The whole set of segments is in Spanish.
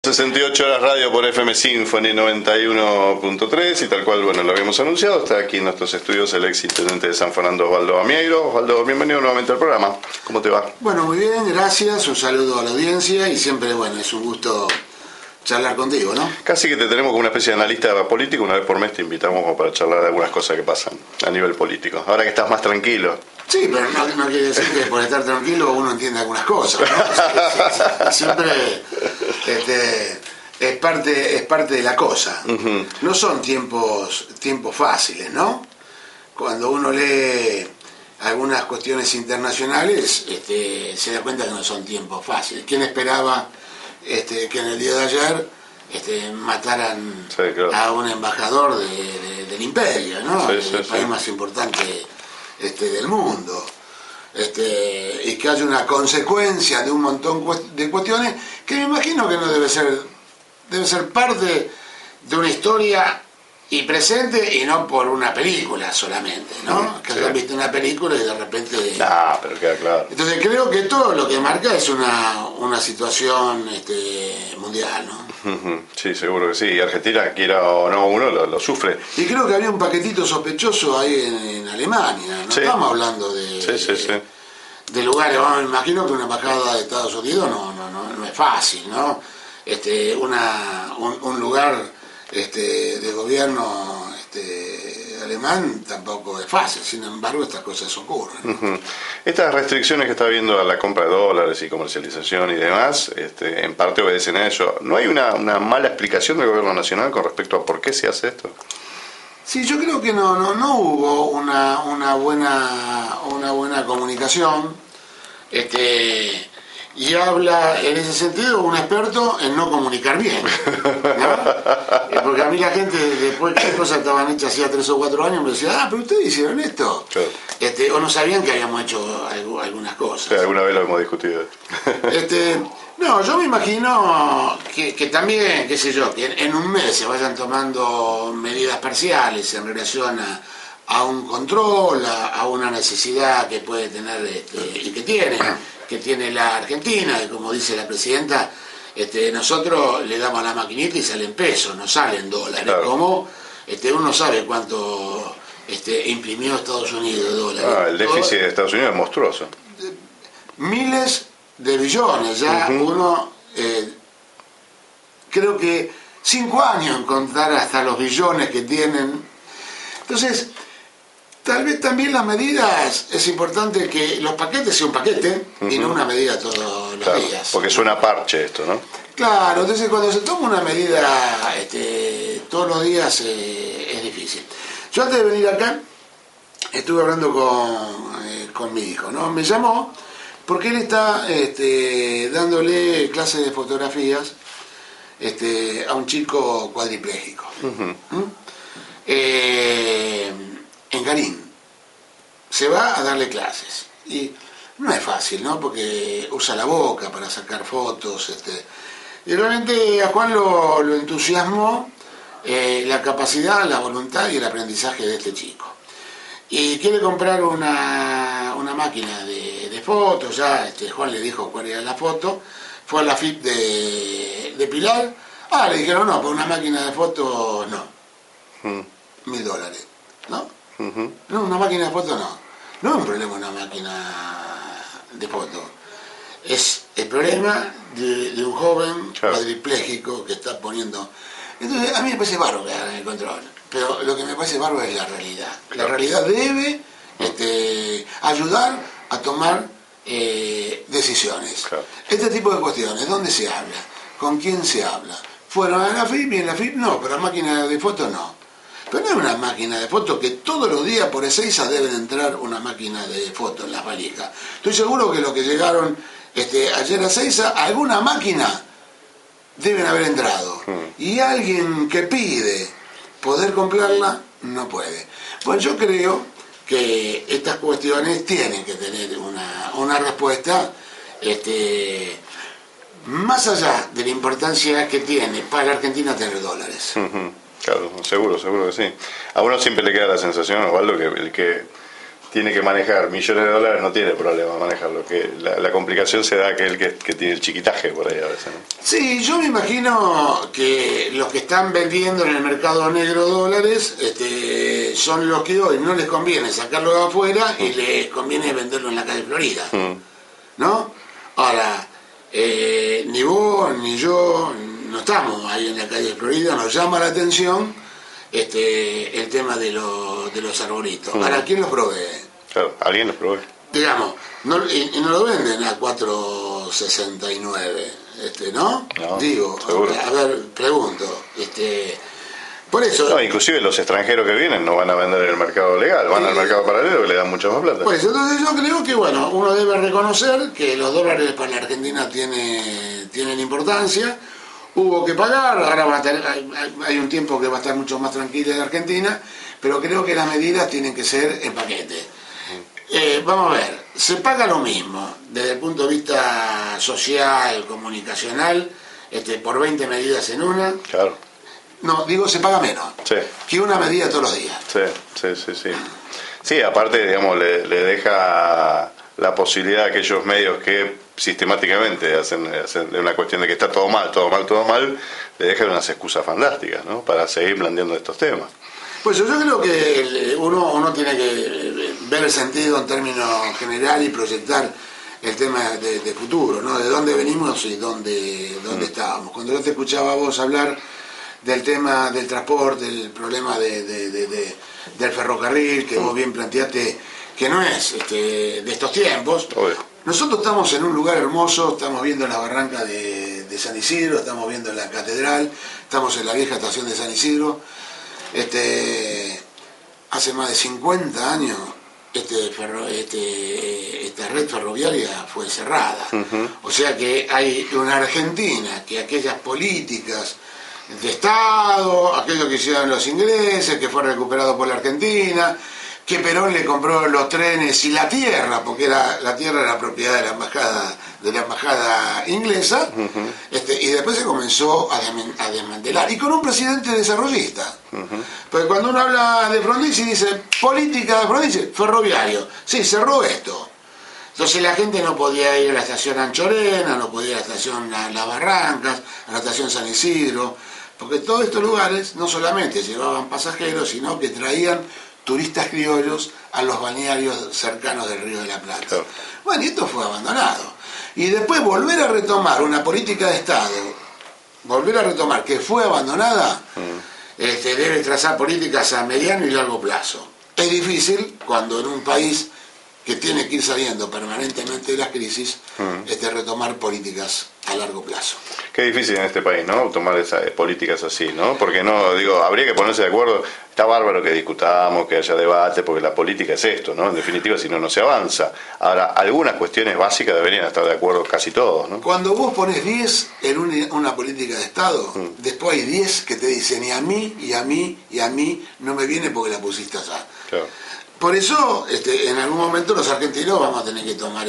68 horas radio por FM Symphony 91.3 y tal cual, bueno, lo habíamos anunciado, está aquí en nuestros estudios el ex intendente de San Fernando, Osvaldo Amieiro. Osvaldo, bienvenido nuevamente al programa. ¿Cómo te va? Bueno, muy bien, gracias, un saludo a la audiencia y siempre, bueno, es un gusto charlar contigo, ¿no? Casi que te tenemos como una especie de analista político, una vez por mes te invitamos como para charlar de algunas cosas que pasan a nivel político. Ahora que estás más tranquilo. Sí, pero no quiere decir que por estar tranquilo uno entienda algunas cosas, ¿no? Siempre es parte de la cosa. Uh-huh. No son tiempos fáciles, ¿no? Cuando uno lee algunas cuestiones internacionales, se da cuenta que no son tiempos fáciles. ¿Quién esperaba que en el día de ayer mataran a un embajador del imperio, ¿no? El país más importante del mundo, y que haya una consecuencia de un montón de cuestiones que me imagino que no debe ser parte de una historia y presente y no por una película solamente, ¿no? Que hayan visto una película y de repente... pero queda claro. Entonces creo que todo lo que marca es una situación mundial, ¿no? Sí, seguro que sí. Y Argentina, quiera o no, uno lo sufre. Y creo que había un paquetito sospechoso ahí en Alemania. No estamos hablando de lugares. Bueno, me imagino que una embajada de Estados Unidos no es fácil, ¿no? Un lugar de gobierno alemán tampoco es fácil, sin embargo estas cosas ocurren. Uh-huh. Estas restricciones que está habiendo a la compra de dólares y comercialización y demás, en parte obedecen a ello. ¿No hay una mala explicación del gobierno nacional con respecto a por qué se hace esto? Sí, yo creo que no hubo una buena comunicación. Y habla en ese sentido un experto en no comunicar bien, ¿no? Porque a mí la gente, después que las cosas estaban hechas hacía 3 o 4 años, me decía, pero ustedes hicieron esto. Claro. O no sabían que habíamos hecho algunas cosas. Sí, alguna vez lo hemos discutido. No, yo me imagino que también, qué sé yo, que en un mes se vayan tomando medidas parciales en relación a un control, a una necesidad que puede tener y que tiene la Argentina, y como dice la presidenta, nosotros le damos a la maquinita y salen pesos, no salen dólares. Claro. Como uno sabe cuánto imprimió Estados Unidos de dólares. El déficit de Estados Unidos es monstruoso. Miles de billones, ya uno, creo que 5 años en contar hasta los billones que tienen. Entonces, tal vez también las medidas, es importante que los paquetes sean un paquete y no una medida todos los días. Porque suena parche esto, ¿no? Claro, entonces cuando se toma una medida todos los días es difícil. Yo antes de venir acá estuve hablando con mi hijo, ¿no? Me llamó porque él está dándole clases de fotografías a un chico cuadripléjico. En Garín. Se va a darle clases. Y no es fácil, ¿no? Porque usa la boca para sacar fotos. Y realmente a Juan lo entusiasmó la capacidad, la voluntad y el aprendizaje de este chico. Y quiere comprar una máquina de fotos. Ya Juan le dijo cuál era la foto. Fue a la FIP de Pilar. Le dijeron, no, por una máquina de fotos no. $1.000. ¿No? No, una máquina de foto no es un problema una máquina de foto, es el problema de un joven cuadripléjico que está poniendo. Entonces a mí me parece bárbaro que hagan el control, pero lo que me parece bárbaro es la realidad. La realidad debe ayudar a tomar decisiones. Este tipo de cuestiones, ¿dónde se habla? ¿Con quién se habla? Fueron a la FIP y en la FIP no, pero la máquina de foto no. Pero no es una máquina de fotos que todos los días por Ezeiza deben entrar una máquina de fotos en las valijas. Estoy seguro que los que llegaron ayer a Ezeiza, alguna máquina deben haber entrado. Y alguien que pide poder comprarla, no puede. Bueno, yo creo que estas cuestiones tienen que tener una respuesta más allá de la importancia que tiene para la Argentina tener dólares. Claro, seguro que sí. A uno siempre le queda la sensación, Osvaldo, que el que tiene que manejar millones de dólares, no tiene problema manejarlo. Que la complicación se da aquel que tiene el chiquitaje por ahí a veces, ¿no? Sí, yo me imagino que los que están vendiendo en el mercado negro dólares son los que hoy no les conviene sacarlo de afuera y les conviene venderlo en la calle Florida, ¿no? Ahora, ni vos ni yo no estamos ahí en la calle Florida, nos llama la atención el tema de los arbolitos. Ahora, ¿quién los provee? Claro, alguien los provee. Digamos, y no lo venden a 4.69, ¿no? No, digo, seguro. A ver, pregunto, por eso... No, inclusive los extranjeros que vienen no van a vender en el mercado legal, van al mercado paralelo que le dan mucha más plata. Pues entonces yo creo que, bueno, uno debe reconocer que los dólares para la Argentina tienen importancia. Hubo que pagar, ahora va a tener, hay un tiempo que va a estar mucho más tranquila la Argentina, pero creo que las medidas tienen que ser en paquete. Vamos a ver, se paga lo mismo desde el punto de vista social, comunicacional, por 20 medidas en una. Claro. No, digo, se paga menos Sí. que una medida todos los días. Sí. Sí, aparte, digamos, le deja la posibilidad a aquellos medios que sistemáticamente hacen una cuestión de que está todo mal, le dejan unas excusas fantásticas, ¿no? Para seguir blandiendo estos temas. Pues yo creo que uno tiene que ver el sentido en términos general y proyectar el tema de futuro, ¿no? De dónde venimos y dónde estábamos. Cuando yo te escuchaba a vos hablar del tema del transporte, del problema del ferrocarril, que vos bien planteaste que no es de estos tiempos. Obvio. Nosotros estamos en un lugar hermoso, estamos viendo la barranca de San Isidro, estamos viendo la catedral, estamos en la vieja estación de San Isidro. Hace más de 50 años esta red ferroviaria fue cerrada. O sea que hay una Argentina que aquellas políticas de Estado, aquello que hicieron los ingleses, que fue recuperado por la Argentina, que Perón le compró los trenes y la tierra, porque la tierra era propiedad de la embajada inglesa, y después se comenzó a desmantelar, y con un presidente desarrollista. Porque cuando uno habla de Frondizi dice, política de Frondizi, ferroviario, sí, cerró esto. Entonces la gente no podía ir a la estación Anchorena, no podía ir a la estación Las Barrancas, a la estación San Isidro, porque todos estos lugares no solamente llevaban pasajeros, sino que traían turistas criollos a los balnearios cercanos del Río de la Plata. Claro. Bueno, y esto fue abandonado. Y después volver a retomar una política de Estado, que fue abandonada, debe trazar políticas a mediano y largo plazo. Es difícil cuando en un país que tiene que ir saliendo permanentemente de las crisis, retomar políticas a largo plazo. Qué difícil en este país, ¿no? Tomar esas políticas así, ¿no? Porque habría que ponerse de acuerdo. Está bárbaro que discutamos, que haya debate, porque la política es esto, ¿no? En definitiva, si no se avanza. Ahora, algunas cuestiones básicas deberían estar de acuerdo casi todos, ¿no? Cuando vos pones 10 en una política de Estado, después hay 10 que te dicen, y a mí, y a mí, y a mí, no me viene porque la pusiste allá. Claro. Por eso, en algún momento los argentinos vamos a tener que tomar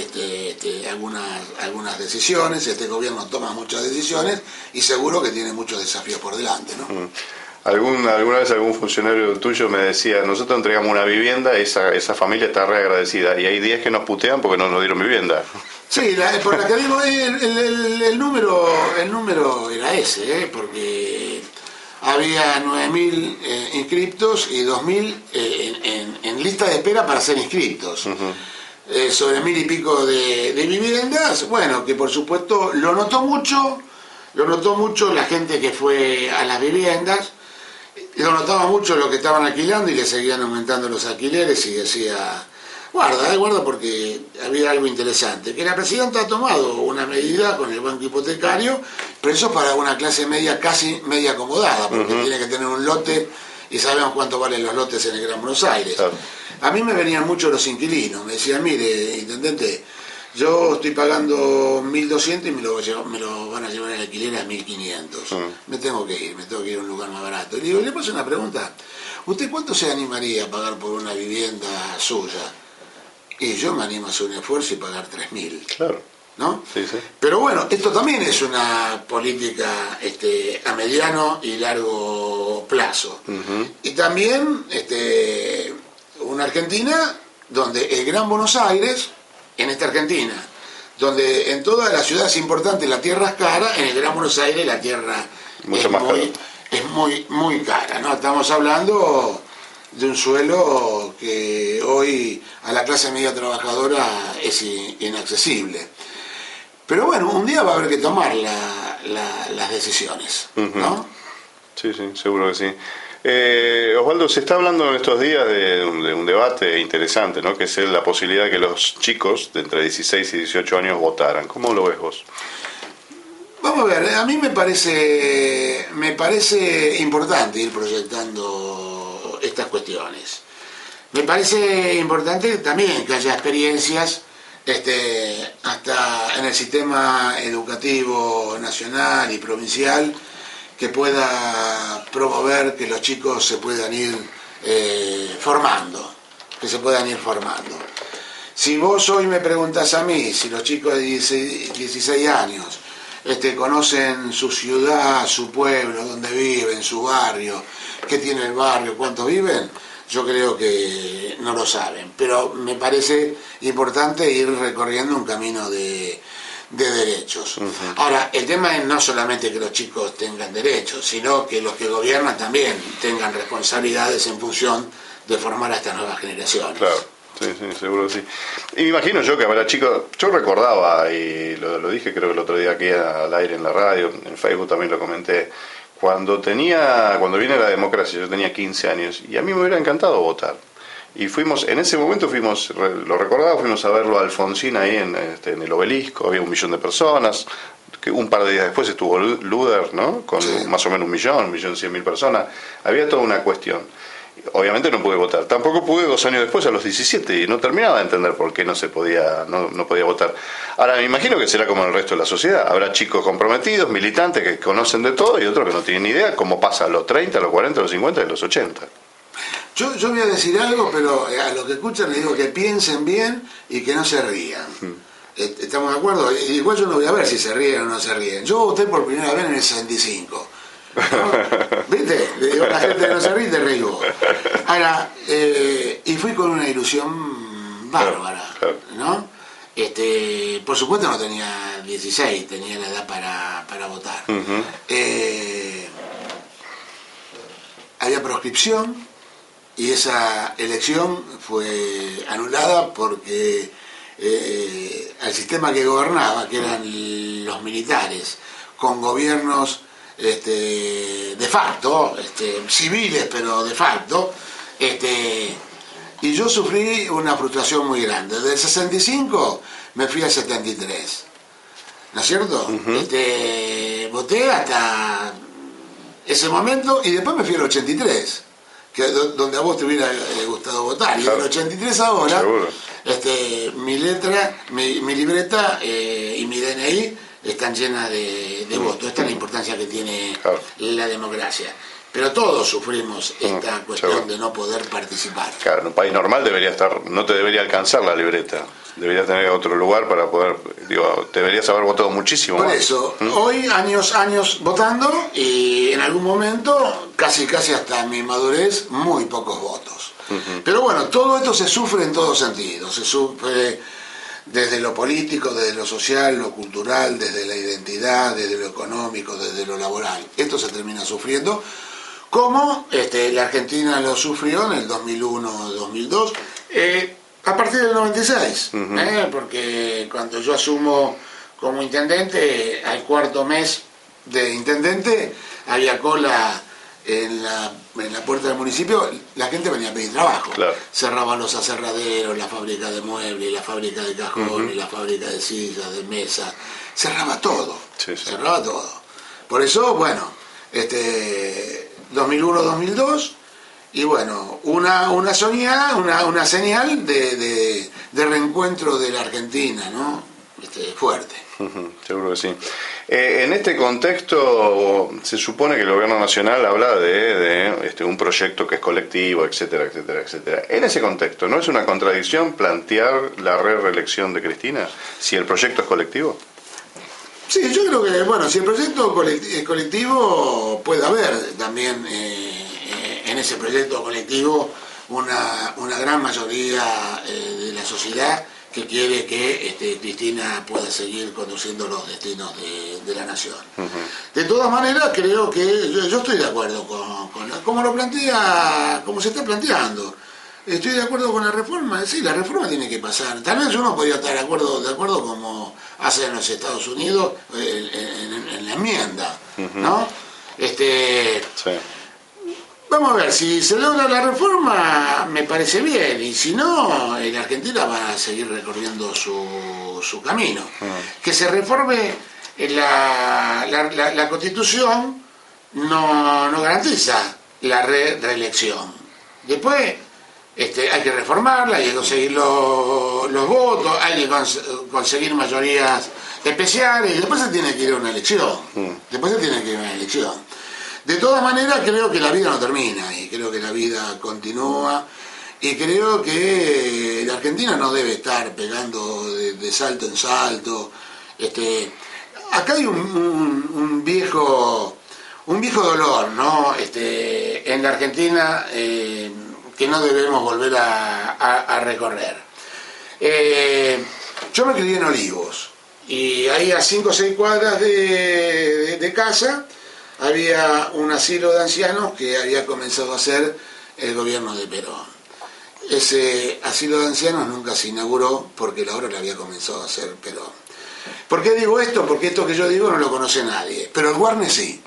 algunas decisiones. Este gobierno toma muchas decisiones y seguro que tiene muchos desafíos por delante, ¿no? Alguna vez algún funcionario tuyo me decía, nosotros entregamos una vivienda, esa familia está re agradecida, y hay 10 que nos putean porque no nos dieron vivienda. Sí, por la que digo, el número era ese, porque había 9.000 inscriptos y 2.000 en lista de espera para ser inscriptos. Sobre 1.000 y pico de viviendas, bueno, que por supuesto lo notó mucho la gente que fue a las viviendas, lo notaba mucho los que estaban alquilando y le seguían aumentando los alquileres y decía, guarda porque había algo interesante, que la presidenta ha tomado una medida con el banco hipotecario, pero eso para una clase media casi media acomodada, porque tiene que tener un lote y sabemos cuánto valen los lotes en el Gran Buenos Aires. Claro. A mí me venían mucho los inquilinos, me decían, mire, intendente, yo estoy pagando 1.200 y me lo van a llevar en alquiler a 1.500. Me tengo que ir a un lugar más barato. Y le digo, le paso una pregunta, ¿usted cuánto se animaría a pagar por una vivienda suya? Y yo me animo a hacer un esfuerzo y pagar 3.000. Claro. ¿No? Sí. Pero bueno, esto también es una política a mediano y largo plazo. Y también una Argentina donde el Gran Buenos Aires, en esta Argentina, donde en todas las ciudades importantes la tierra es cara, en el Gran Buenos Aires la tierra es muy cara, ¿no? Estamos hablando de un suelo que hoy a la clase media trabajadora es inaccesible. Pero bueno, un día va a haber que tomar las decisiones, ¿no? Sí, seguro que sí. Osvaldo, se está hablando en estos días de un debate interesante, ¿no? Que es la posibilidad de que los chicos de entre 16 y 18 años votaran. ¿Cómo lo ves vos? Vamos a ver, a mí me parece importante ir proyectando estas cuestiones. Me parece importante también que haya experiencias hasta en el sistema educativo nacional y provincial que pueda promover que los chicos se puedan ir formando, Si vos hoy me preguntás a mí si los chicos de 16 años conocen su ciudad, su pueblo, dónde viven, su barrio, qué tiene el barrio, cuántos viven, yo creo que no lo saben, pero me parece importante ir recorriendo un camino de derechos. Ahora, el tema es no solamente que los chicos tengan derechos, sino que los que gobiernan también tengan responsabilidades en función de formar a estas nuevas generaciones. Claro, sí, seguro que sí. Y me imagino yo que habrá chicos, yo recordaba, y lo dije creo que el otro día aquí al aire en la radio, en Facebook también lo comenté, cuando vine la democracia, yo tenía 15 años, y a mí me hubiera encantado votar. Y en ese momento lo recordaba, fuimos a verlo a Alfonsín ahí en el Obelisco, había 1 millón de personas, que un par de días después estuvo Luder, ¿no? Con más o menos 1.100.000 personas, había toda una cuestión. Obviamente no pude votar, tampoco pude 2 años después, a los 17, y no terminaba de entender por qué no podía votar. Ahora me imagino que será como en el resto de la sociedad, habrá chicos comprometidos, militantes que conocen de todo y otros que no tienen ni idea, como pasa a los 30, a los 40, a los 50 y a los 80. Yo voy a decir algo, pero a los que escuchan les digo que piensen bien y que no se rían. ¿Estamos de acuerdo? Igual yo no voy a ver si se ríen o no se ríen. Yo voté por primera vez en el 65. ¿No? ¿Viste? Le digo a la gente que no se ríe, te reí vos. Ahora, y fui con una ilusión bárbara, ¿no? Por supuesto no tenía 16, tenía la edad para votar. Había proscripción, y esa elección fue anulada porque al sistema que gobernaba, que eran los militares, con gobiernos de facto, civiles pero de facto, y yo sufrí una frustración muy grande. Del 65 me fui al 73, ¿no es cierto? Voté hasta ese momento y después me fui al 83. Donde a vos te hubiera gustado votar. Claro. Y en el 83 ahora, mi libreta y mi DNI están llenas de votos. Esta es la importancia que tiene la democracia. Pero todos sufrimos esta cuestión de no poder participar. Claro, en un país normal no te debería alcanzar la libreta. Deberías tener otro lugar para poder, deberías haber votado muchísimo más. Por eso, hoy años votando y en algún momento, casi hasta mi madurez, muy pocos votos. Pero bueno, todo esto se sufre en todos sentidos. Se sufre desde lo político, desde lo social, lo cultural, desde la identidad, desde lo económico, desde lo laboral. Esto se termina sufriendo, como la Argentina lo sufrió en el 2001-2002, a partir del 96, porque cuando yo asumo como intendente, al cuarto mes de intendente, había cola en la puerta del municipio, la gente venía a pedir trabajo. Claro. Cerraban los aserraderos, la fábrica de muebles, la fábrica de cajones, la fábrica de sillas, de mesas, cerraba todo, cerraba todo. Por eso, bueno, 2001-2002, y bueno, una señal de reencuentro de la Argentina, ¿no? Fuerte. Seguro que sí. En este contexto se supone que el gobierno nacional habla de un proyecto que es colectivo, etcétera, etcétera, etcétera. En ese contexto, ¿no es una contradicción plantear la reelección de Cristina si el proyecto es colectivo? Sí, yo creo que, bueno, si el proyecto es colectivo, puede haber también en ese proyecto colectivo una gran mayoría de la sociedad que quiere que Cristina pueda seguir conduciendo los destinos de la nación. De todas maneras, creo que yo estoy de acuerdo con como lo plantea, como se está planteando. Estoy de acuerdo con la reforma. Sí, la reforma tiene que pasar. Tal vez uno podría estar de acuerdo como hacen en los Estados Unidos en la enmienda, ¿no? Sí. Vamos a ver, si se logra la reforma, me parece bien, y si no, en Argentina va a seguir recorriendo su camino. Que se reforme la Constitución no garantiza la reelección. Después hay que reformarla, hay que conseguir los votos, hay que conseguir mayorías especiales, y después se tiene que ir a una elección. De todas maneras, creo que la vida no termina, y creo que la vida continúa, y creo que la Argentina no debe estar pegando de salto en salto. Acá hay un viejo dolor, ¿no? En la Argentina, que no debemos volver a recorrer. Yo me crié en Olivos, y ahí a 5 o 6 cuadras de casa había un asilo de ancianos que había comenzado a hacer el gobierno de Perón. Ese asilo de ancianos nunca se inauguró porque la obra la había comenzado a hacer Perón. ¿Por qué digo esto? Porque esto que yo digo no lo conoce nadie, pero el Guarne sí.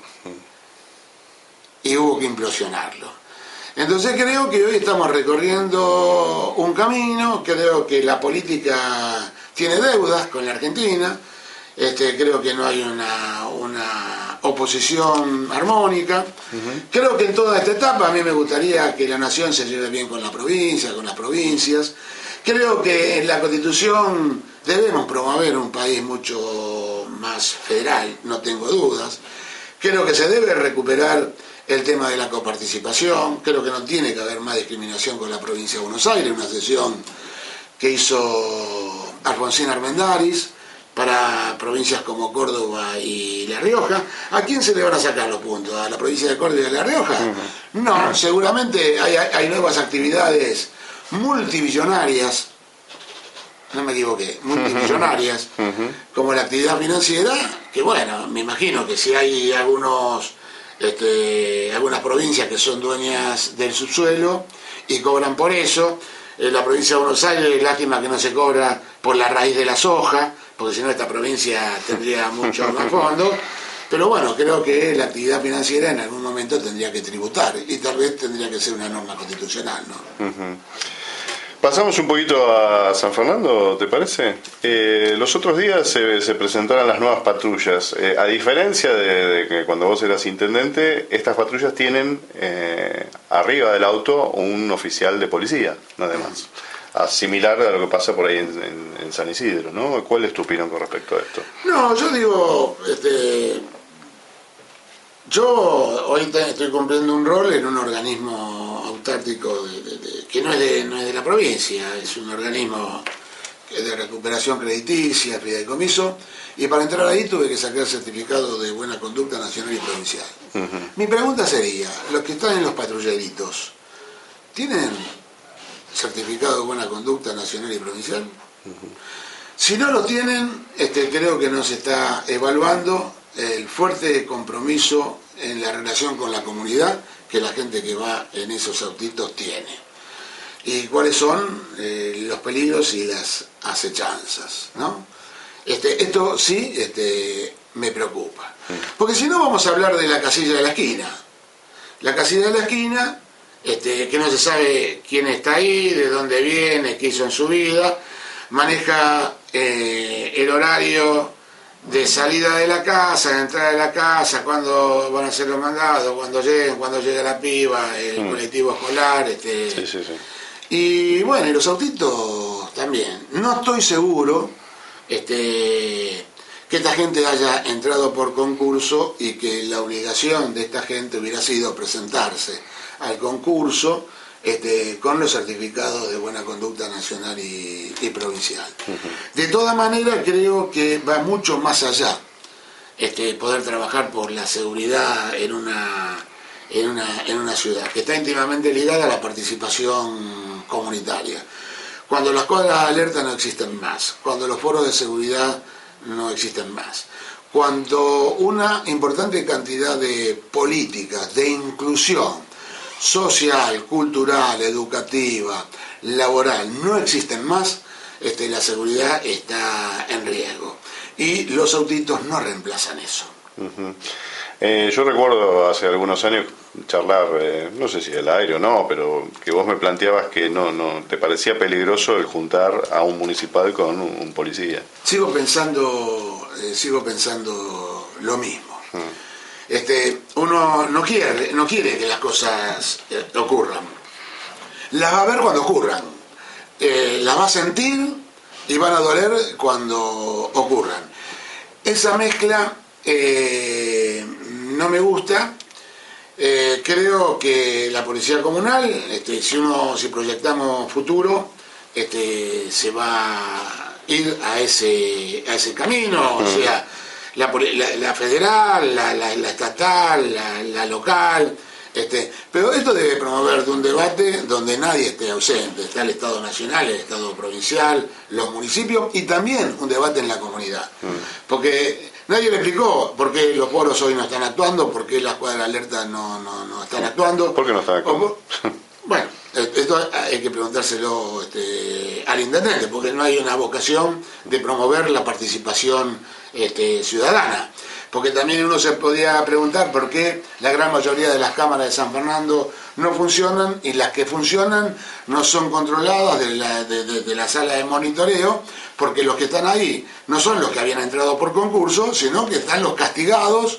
Y hubo que implosionarlo. Entonces creo que hoy estamos recorriendo un camino, creo que la política tiene deudas con la Argentina, creo que no hay una oposición armónica. Creo que en toda esta etapa a mí me gustaría que la nación se lleve bien con la provincia, con las provincias. Creo que en la Constitución debemos promover un país mucho más federal, no tengo dudas. Creo que se debe recuperar el tema de la coparticipación. Creo que no tiene que haber más discriminación con la provincia de Buenos Aires, una sesión que hizo Alfonsín Armendáriz para provincias como Córdoba y La Rioja. ¿A quién se le van a sacar los puntos? ¿A la provincia de Córdoba y La Rioja? No, seguramente hay nuevas actividades multimillonarias, no me equivoqué, multimillonarias, como la actividad financiera, que bueno, me imagino que si hay algunas provincias que son dueñas del subsuelo y cobran por eso, la provincia de Buenos Aires, lástima que no se cobra por la raíz de la soja, porque si no esta provincia tendría mucho más fondo, pero bueno, creo que la actividad financiera en algún momento tendría que tributar, y tal vez tendría que ser una norma constitucional, ¿no? Pasamos un poquito a San Fernando, ¿te parece? Los otros días se presentaron las nuevas patrullas. A diferencia de que cuando vos eras intendente, estas patrullas tienen arriba del auto un oficial de policía, nada más. Similar a lo que pasa por ahí en San Isidro, ¿no? ¿Cuál es tu opinión con respecto a esto? No, yo digo, yo hoy estoy cumpliendo un rol en un organismo autárquico que no es de la provincia, es un organismo de recuperación crediticia, fideicomiso, y para entrar ahí tuve que sacar certificado de buena conducta nacional y provincial. Mi pregunta sería, los que están en los patrulleritos, ¿tienen certificado de buena conducta nacional y provincial? Si no lo tienen, creo que no se está evaluando el fuerte compromiso en la relación con la comunidad que la gente que va en esos autitos tiene. Y cuáles son los peligros y las acechanzas, ¿no? Esto sí me preocupa. Porque si no vamos a hablar de la casilla de la esquina. La casilla de la esquina, que no se sabe quién está ahí, de dónde viene, qué hizo en su vida, maneja el horario de salida de la casa, de entrada de la casa, cuándo van a ser los mandados, cuándo llega la piba, el colectivo escolar, Sí. Y bueno, y los autitos también. No estoy seguro que esta gente haya entrado por concurso y que la obligación de esta gente hubiera sido presentarse al concurso con los certificados de buena conducta nacional y provincial. De todas maneras, creo que va mucho más allá poder trabajar por la seguridad en en una ciudad, que está íntimamente ligada a la participación comunitaria. Cuando las cuadras de alerta no existen más, cuando los foros de seguridad no existen más, cuando una importante cantidad de políticas de inclusión social, cultural, educativa, laboral no existen más, la seguridad está en riesgo. Y los autitos no reemplazan eso. Uh-huh. Yo recuerdo hace algunos años charlar, no sé si del aire o no, pero que vos me planteabas que no te parecía peligroso el juntar a un municipal con un policía. Sigo pensando lo mismo. Uno no quiere que las cosas ocurran. Las va a ver cuando ocurran. Las va a sentir y van a doler cuando ocurran. Esa mezcla no me gusta. Creo que la policía comunal, si proyectamos futuro, se va a ir a ese camino, o sea, la federal, la estatal, la local, pero esto debe promover de un debate donde nadie esté ausente. Está el Estado nacional, el Estado provincial, los municipios y también un debate en la comunidad. Porque nadie le explicó por qué los foros hoy no están actuando, por qué las cuadras de alerta no están actuando. ¿Por qué no están actuando? Bueno, esto hay que preguntárselo al intendente, porque no hay una vocación de promover la participación ciudadana. Porque también uno se podía preguntar por qué la gran mayoría de las cámaras de San Fernando no funcionan y las que funcionan no son controladas de la sala de monitoreo, porque los que están ahí no son los que habían entrado por concurso, sino que están los castigados,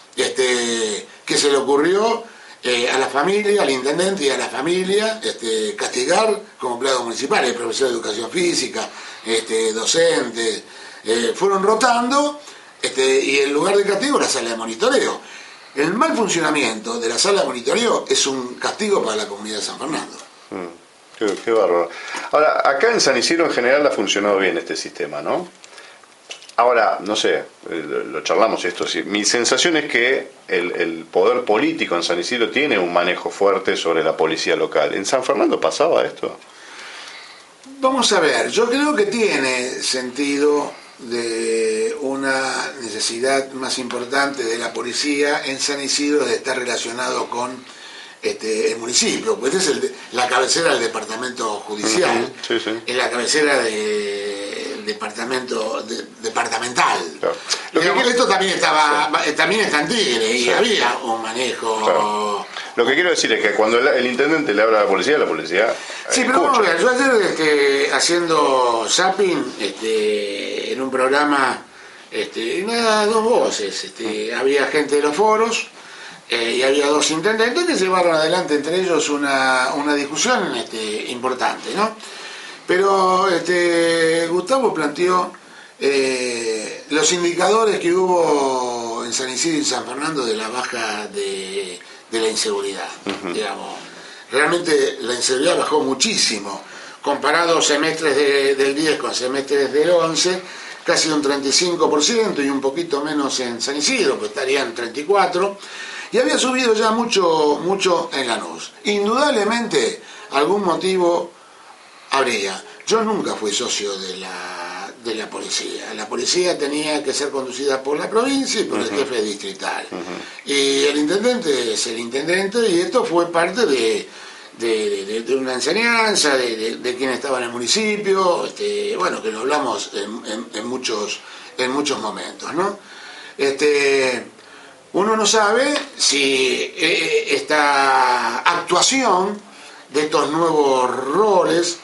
que se le ocurrió a la familia, al intendente y a la familia, castigar como empleados municipales, profesor de educación física, docentes, fueron rotando. Y el lugar de castigo la sala de monitoreo. El mal funcionamiento de la sala de monitoreo es un castigo para la comunidad de San Fernando. Qué bárbaro. Ahora, acá en San Isidro en general ha funcionado bien este sistema, ¿no? Ahora, no sé, lo charlamos esto, sí. Mi sensación es que el poder político en San Isidro tiene un manejo fuerte sobre la policía local. ¿En San Fernando pasaba esto? Vamos a ver, yo creo que tiene sentido de una necesidad más importante de la policía en San Isidro de estar relacionado con el municipio, pues es la cabecera del departamento judicial, sí, sí. Es la cabecera del departamento departamental. Claro. Esto también está en Tigre y había un manejo. Claro. Lo que quiero decir es que cuando el intendente le habla a la policía sí, pero vamos a ver, yo ayer haciendo zapping en un programa, dos voces, había gente de los foros y había dos intendentes que llevaron adelante entre ellos una discusión importante, ¿no? Pero Gustavo planteó los indicadores que hubo en San Isidro y San Fernando de la baja de la inseguridad, digamos. Realmente la inseguridad bajó muchísimo, comparado semestres del 10 con semestres del 11, casi un 35% y un poquito menos en San Isidro, pues estarían 34%, y había subido ya mucho en Lanús. Indudablemente algún motivo habría. Yo nunca fui socio de la policía. La policía tenía que ser conducida por la provincia y por el jefe distrital. Y el intendente es el intendente, y esto fue parte de una enseñanza de quien estaba en el municipio, bueno, que lo hablamos en muchos momentos, ¿no? Uno no sabe si esta actuación de estos nuevos roles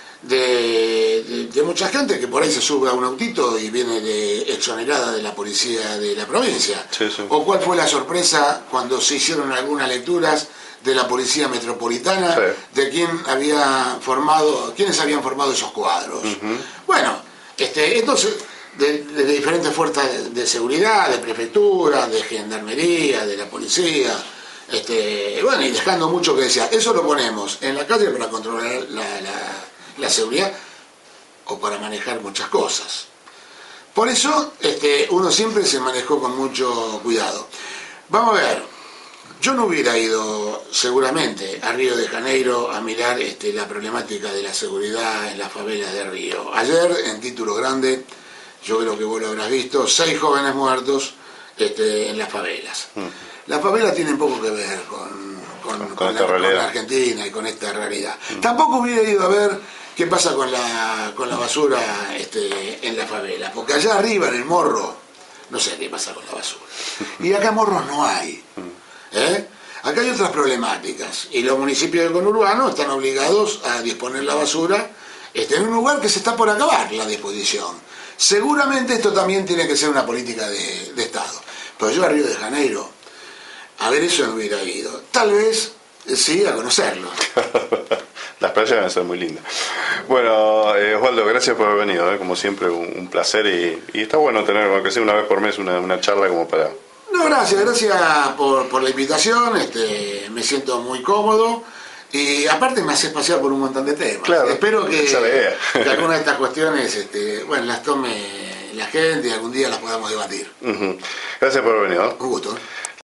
de mucha gente que por ahí se sube a un autito y viene exonerada de la policía de la provincia. Sí, sí. O cuál fue la sorpresa cuando se hicieron algunas lecturas de la policía metropolitana, sí, de quiénes habían formado esos cuadros. Bueno, entonces, de diferentes fuerzas de seguridad, de prefectura, de gendarmería, de la policía, bueno, y dejando mucho que desear. Eso lo ponemos en la calle para controlar la seguridad o para manejar muchas cosas. Por eso uno siempre se manejó con mucho cuidado. Vamos a ver, Yo no hubiera ido seguramente a Río de Janeiro a mirar la problemática de la seguridad en las favelas de Río. Ayer, en Título Grande, yo creo que vos lo habrás visto, 6 jóvenes muertos en las favelas. Las favelas tienen poco que ver con la Argentina y con esta realidad. Tampoco hubiera ido a ver qué pasa con la basura en la favela, porque allá arriba en el Morro, no sé qué pasa con la basura. Y acá morros no hay. Acá hay otras problemáticas y los municipios del conurbano están obligados a disponer la basura en un lugar que se está por acabar la disposición. Seguramente esto también tiene que ser una política de Estado. Pero yo a Río de Janeiro, a ver eso no hubiera ido. Tal vez sí a conocerlo. Las playas van a ser muy lindas. Bueno, Osvaldo, gracias por haber venido, como siempre un placer y está bueno tener, aunque sea una vez por mes, una charla como para... No, gracias por la invitación, me siento muy cómodo y aparte me hace pasear por un montón de temas. Claro, espero que alguna de estas cuestiones las tome la gente y algún día las podamos debatir. Gracias por haber venido. Un gusto.